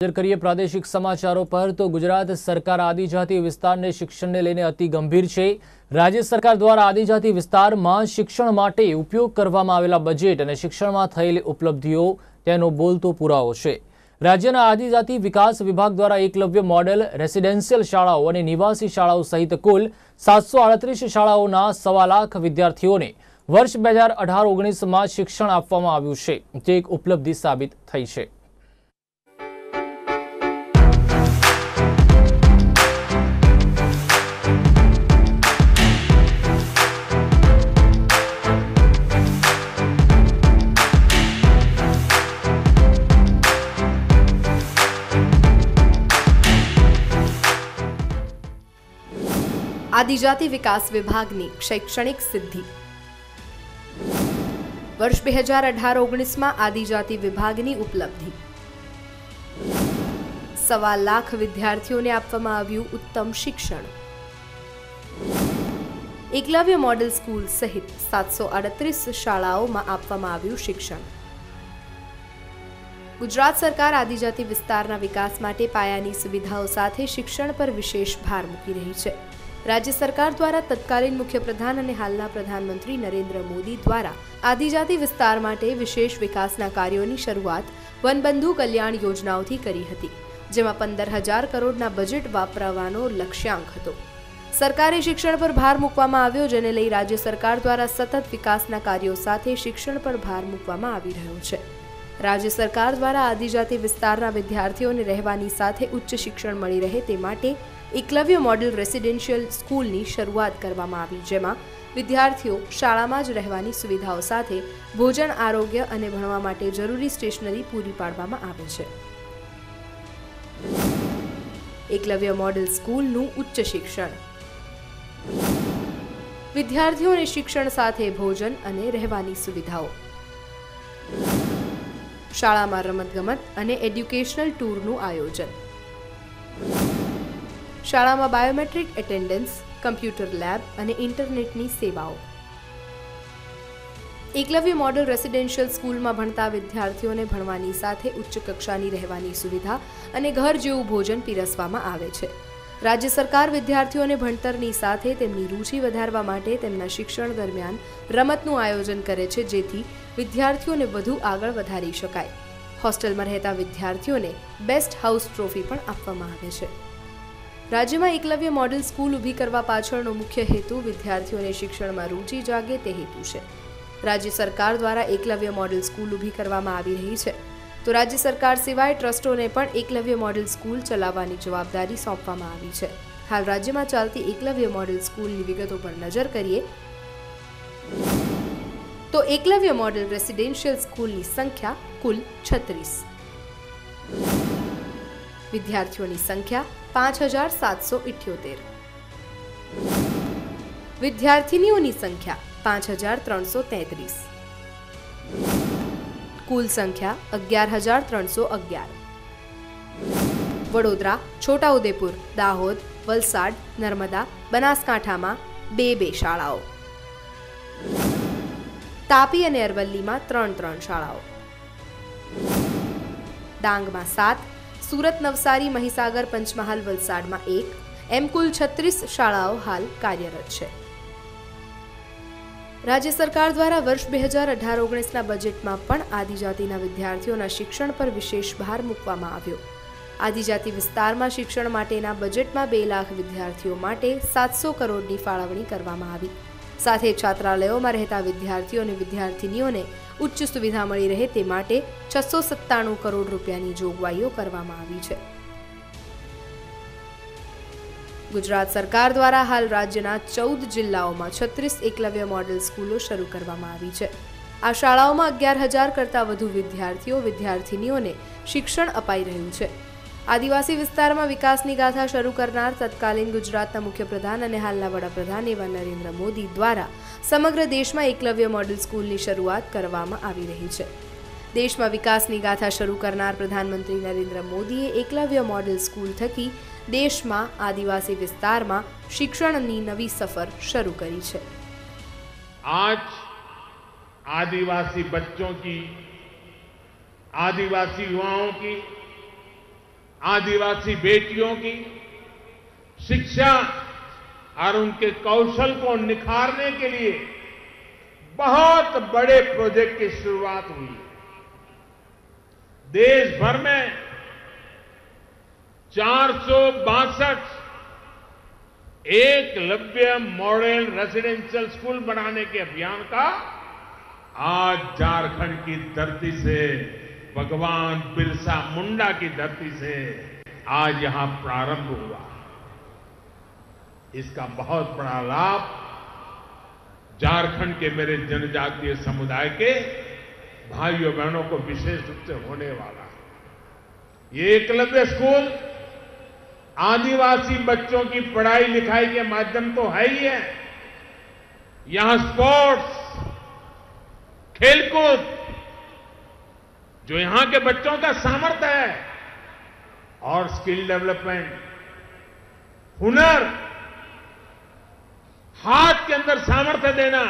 नजर करिए प्रादेशिक समाचारों पर तो गुजरात सरकार आदिजाति विस्तार ने शिक्षण ने लईने अति गंभीर छे। राज्य सरकार द्वारा आदिजाति विस्तार में शिक्षण माटे उपयोग करवामां आवेला बजेट और शिक्षण में थयेली उपलब्धिओ तेनो बोलतो पुरावो छे। राज्यना आदिजाति विकास विभाग द्वारा एकलव्य मॉडल रेसिडेन्शियल शाळाओ और निवासी शाळाओ सहित कुल 738 शाळाओना 1.25 लाख विद्यार्थीओने वर्ष 2018-19 में शिक्षण आपवामां आव्युं छे, जे एक उपलब्धि साबित थई छे। आदिजाति विकास विभागनी शैक्षणिक सिद्धि। वर्ष 2018-19 में आदिजाति विभागनी उपलब्धि। 1.25 लाख विद्यार्थीओने आपवामां आव्युं उत्तम शिक्षण। एकलव्य मॉडल स्कूल सहित 738 शाळाओमां आपवामां आव्युं शिक्षण। गुजरात सरकार आदिजाति विस्तारना विकास माटे पायानी सुविधाओं साथे शिक्षण पर विशेष भार मूकी रही है। राज्य सरकार द्वारा तत्कालीन मुख्य प्रधान और हालना प्रधानमंत्री नरेन्द्र मोदी द्वारा आदिजाति विस्तार माटे विशेष विकासना कार्योनी शरूआत वनबंधु कल्याण योजनाओथी करी हती, जेमां 15,000 करोड़ना बजेट वापरवानो लक्ष्यांक हतो। सरकारे शिक्षण पर भार मूकवामां आव्यो, जेने लई राज्य सरकार द्वारा सतत विकासना कार्यों साथे शिक्षण पर भार मूकवामां आवी रह्यो छे। राज्य सरकार द्वारा आदिजाति विस्तारना विद्यार्थीओने रहेवानी साथे उच्च शिक्षण मळी रहे ते माटे एकलव्य मॉडल रेसिडेन्शियल स्कूलनी शरूआत करवामां आवी, जेमां विद्यार्थीओ शाळामां ज रहेवानी सुविधाओ साथे भोजन, आरोग्य अने भणवा माटे जरूरी स्टेशनरी पूरी पाडवामां आवे छे। एकलव्य मॉडल स्कूलनुं उच्च शिक्षण। विद्यार्थीओने शिक्षण साथे भोजन अने रहेवानी सुविधाओ। शाळामां रमतगमत अने एड्युकेशनल टूरनुं आयोजन। शाळामां बायोमेट्रिक एटेन्डन्स, कम्प्यूटर लैब अने इंटरनेटनी सेवाओ। एकलव्य मॉडल रेसिडेन्शियल स्कूलमां भणता विद्यार्थीओने भणवानी साथे उच्च कक्षानी रहेवानी सुविधा अने घर जेवुं भोजन पीरसवामां आवे छे। राज्य सरकार विद्यार्थीओने भणतरनी साथे तेमनी रुचि वधारवा माटे तेमना शिक्षण दरमियान रमतनुं आयोजन करे छे, जेथी विद्यार्थीओने वधु आगळ वधारी शकाय। होस्टेलमां रहेता विद्यार्थीओने बेस्ट हाउस ट्रोफी पण आपवामां आवे छे। राज्य में एकलव्य मॉडल स्कूल उभी करवा पाछळनो मुख्य हेतु विद्यार्थीओने शिक्षण में रुचि जागे ते हेतु छे। राज्य सरकार द्वारा एकलव्य मॉडल स्कूल उभी करवामां आवी रही है, तो राज्य सरकार सिवाय ट्रस्टोने पण एकलव्य मॉडल स्कूल चलाववानी जवाबदारी सौंपवामां आवी छे। हाल राज्य में चालती एकलव्य मॉडल स्कूलनी विगतो पर नजर करिए तो एकलव्य मॉडल रेसिडेन्शियल स्कूलनी संख्या कुल 36। विद्यार्थीओनी संख्या 5,778। विद्यार्थिनीओनी संख्या 5,333। कुल संख्या 11,311। वडोदरा, छोटाउदेपुर, दाहोद, वलसाड, नर्मदा, बनासकांठामां 2 शाळाओ। तापी अने अरवल्लीमां 3 शाळाओ। डांगमां 7, सूरत, नवसारी, महीसागर, पंचमहाल, वलसाडमां 1 एम कुल 36 शाळाओ हाल कार्यरत है। राज्य सरकार द्वारा वर्ष 2018-19 बजेटमां पण आदिजातिना विद्यार्थीओना शिक्षण पर विशेष भार मूकवामां आव्यो। आदिजाति विस्तारमां शिक्षण माटेना बजेटमां 2 लाख विद्यार्थीओ माटे 700 करोड़नी फाळवणी करवामां आवी। साथे छात्रालयोमां रहेता विद्यार्थीओ अने विद्यार्थिनीओने उच्च सुविधा मळी रहे ते माटे 697 करोड़ रूपियानी जोगवाईओ करवामां आवी छे। गुजरात सरकार द्वारा हाल राज्यना 14 जिल्लाओमां 36 एकलव्य मॉडल स्कूलो शरू करवामां आवी छे। आ शाळाओमां 11,000 करता वधु विद्यार्थीओ विद्यार्थिनीओने शिक्षण अपाई रह्युं छे। आदिवासी विस्तारमां विकासनी गाथा शरू करनार तत्कालीन गुजरातना मुख्य प्रधान अने हालना वडाप्रधान एवा नरेन्द्र मोदी द्वारा समग्र देशमां एकलव्य मॉडल स्कूलनी शरूआत करवामां आवी रही है। देशमां विकासनी गाथा शरू करनार प्रधानमंत्री नरेन्द्र मोदीए एकलव्य मॉडल स्कूल थकी देशमां आदिवासी विस्तारमां शिक्षणनी नवी सफर शरू करी है। आज आदिवासी बच्चों की, आदिवासी युवाओं की आदिवासी बेटियों की शिक्षा और उनके कौशल को निखारने के लिए बहुत बड़े प्रोजेक्ट की शुरुआत हुई। देश भर में 462 एकलव्य मॉडल रेसिडेंशियल स्कूल बनाने के अभियान का आज झारखंड की धरती से, भगवान बिरसा मुंडा की धरती से आज यहां प्रारंभ हुआ। इसका बहुत बड़ा लाभ झारखंड के मेरे जनजातीय समुदाय के भाइयों बहनों को विशेष रूप से होने वाला है। ये एकलव्य स्कूल आदिवासी बच्चों की पढ़ाई लिखाई के माध्यम तो है ही है, यहां स्पोर्ट्स, खेलकूद, जो यहां के बच्चों का सामर्थ्य है, और स्किल डेवलपमेंट, हुनर, हाथ के अंदर सामर्थ्य देना,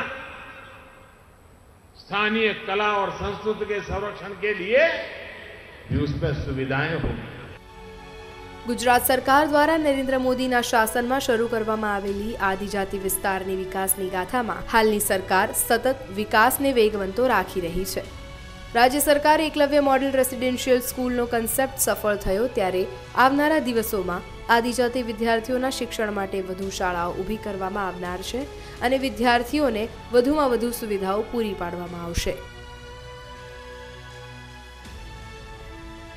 स्थानीय कला और संस्कृति के संरक्षण के लिए भी उस पर सुविधाएं होंगी। ગુજરાત સરકાર દ્વારા નરેન્દ્ર મોદીના શાસનમાં શરૂ કરવામાં આવેલી આદિજાતિ વિસ્તારની વિકાસની ગાથામાં હાલની સરકાર સતત વિકાસને વેગવંતો રાખી રહી છે। રાજ્ય સરકારે એકલવ્ય મોડેલ રેસિડેન્શિયલ સ્કૂલનો કન્સેપ્ટ સફળ થયો ત્યારે આવનારા દિવસોમાં આદિજાતિ વિદ્યાર્થીઓના શિક્ષણ માટે વધુ શાળાઓ ઊભી કરવામાં આવનાર છે અને વિદ્યાર્થીઓને વધુમાં વધુ સુવિધાઓ પૂરી પાડવામાં આવશે।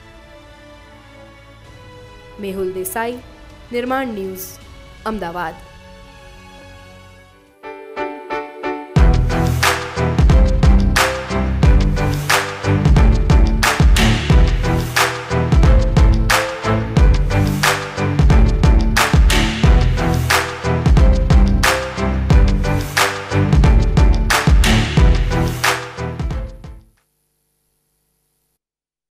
મેહુલ દેસાઈ, નિર્માણ ન્યૂઝ, અમદાવાદ।